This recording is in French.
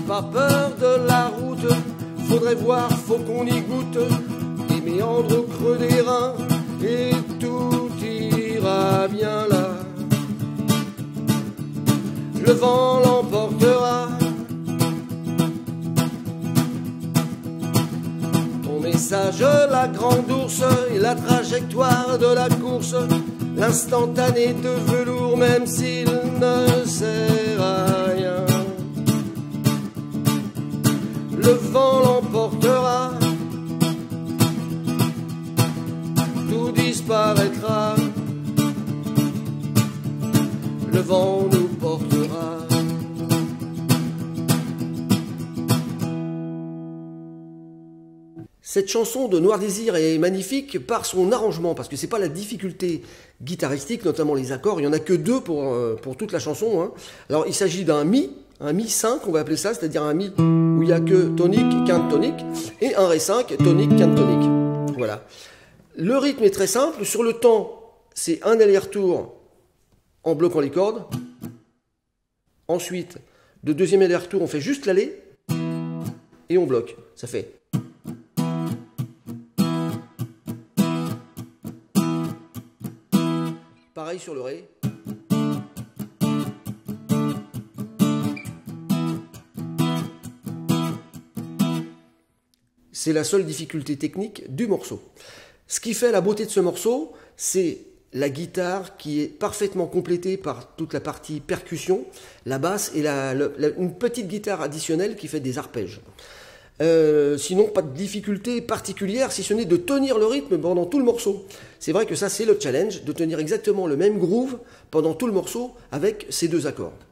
pas peur de la route, faudrait voir, faut qu'on y goûte, des méandres au creux des reins, et tout ira bien là. Le vent l'emportera. Ton message, la grande ours, et la trajectoire de la course, l'instantané de velours, même s'il ne sert à rien. Le vent l'emportera, tout disparaîtra, le vent nous portera. Cette chanson de Noir Désir est magnifique par son arrangement, parce que c'est pas la difficulté guitaristique, notamment les accords, il n'y en a que deux pour toute la chanson, hein. Alors il s'agit d'un mi 5, on va appeler ça, c'est-à-dire un mi où il n'y a que tonique, quinte tonique, et un ré 5, tonique, quinte tonique. Voilà. Le rythme est très simple, sur le temps, c'est un aller-retour en bloquant les cordes. Ensuite, de deuxième aller-retour, on fait juste l'aller, et on bloque. Ça fait... Pareil sur le ré. C'est la seule difficulté technique du morceau. Ce qui fait la beauté de ce morceau, c'est la guitare qui est parfaitement complétée par toute la partie percussion, la basse et une petite guitare additionnelle qui fait des arpèges. Sinon, pas de difficulté particulière, si ce n'est de tenir le rythme pendant tout le morceau. C'est vrai que ça, c'est le challenge, de tenir exactement le même groove pendant tout le morceau avec ces deux accords.